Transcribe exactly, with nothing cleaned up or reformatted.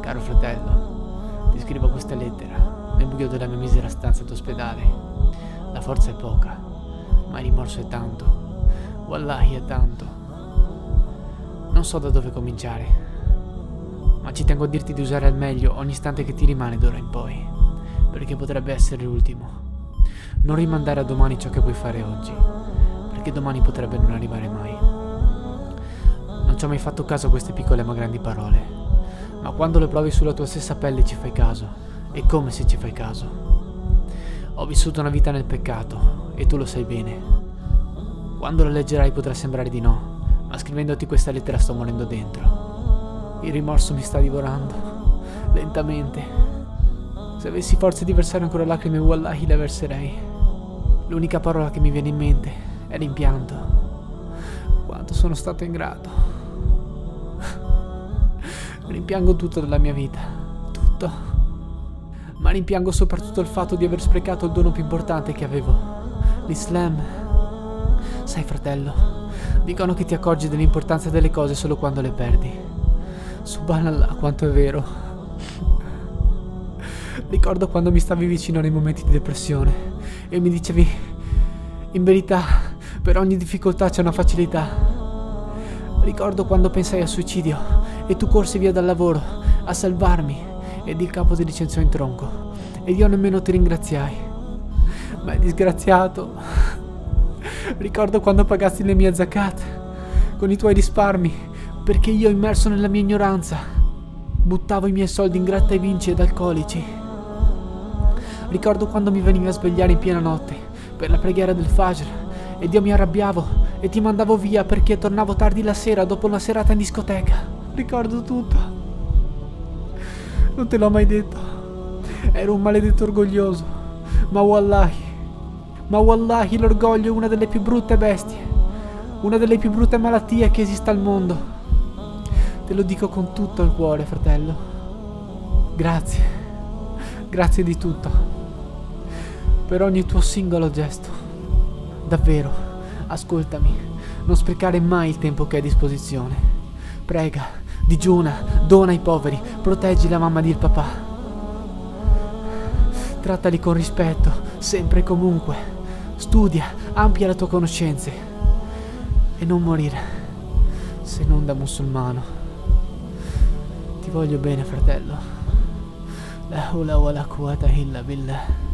Caro fratello, ti scrivo questa lettera nel buio della mia misera stanza d'ospedale. La forza è poca, ma il rimorso è tanto. Wallahi è tanto. Non so da dove cominciare, ma ci tengo a dirti di usare al meglio ogni istante che ti rimane d'ora in poi, perché potrebbe essere l'ultimo. Non rimandare a domani ciò che puoi fare oggi, perché domani potrebbe non arrivare mai. Non ci ho mai fatto caso a queste piccole ma grandi parole, ma quando le provi sulla tua stessa pelle ci fai caso, e come se ci fai caso. Ho vissuto una vita nel peccato, e tu lo sai bene. Quando la leggerai potrà sembrare di no, ma scrivendoti questa lettera sto morendo dentro. Il rimorso mi sta divorando, lentamente. Se avessi forze di versare ancora lacrime, wallahi le verserei. L'unica parola che mi viene in mente è rimpianto. Quanto sono stato ingrato. Rimpiango tutto della mia vita, tutto. Ma rimpiango soprattutto il fatto di aver sprecato il dono più importante che avevo, l'Islam. Sai fratello, dicono che ti accorgi dell'importanza delle cose solo quando le perdi. Subhanallah, quanto è vero. Ricordo quando mi stavi vicino nei momenti di depressione e mi dicevi, in verità, per ogni difficoltà c'è una facilità. Ricordo quando pensai al suicidio e tu corsi via dal lavoro a salvarmi ed il capo ti licenziò in tronco ed io nemmeno ti ringraziai. Ma è disgraziato. Ricordo quando pagassi le mie zakat con i tuoi risparmi perché io, immerso nella mia ignoranza, buttavo i miei soldi in gratta e vinci ed alcolici. Ricordo quando mi venivi a svegliare in piena notte per la preghiera del Fajr ed io mi arrabbiavo e ti mandavo via perché tornavo tardi la sera dopo una serata in discoteca. Ricordo tutto. Non te l'ho mai detto. Ero un maledetto orgoglioso. Ma wallahi, ma wallahi l'orgoglio è una delle più brutte bestie, una delle più brutte malattie che esista al mondo. Te lo dico con tutto il cuore, fratello. Grazie. Grazie di tutto. Per ogni tuo singolo gesto. Davvero, ascoltami, non sprecare mai il tempo che hai a disposizione. Prega, digiuna, dona ai poveri, proteggi la mamma e il papà. Trattali con rispetto, sempre e comunque. Studia, amplia le tue conoscenze. E non morire, se non da musulmano. Ti voglio bene, fratello. La hawla wa la quwwata illa billah.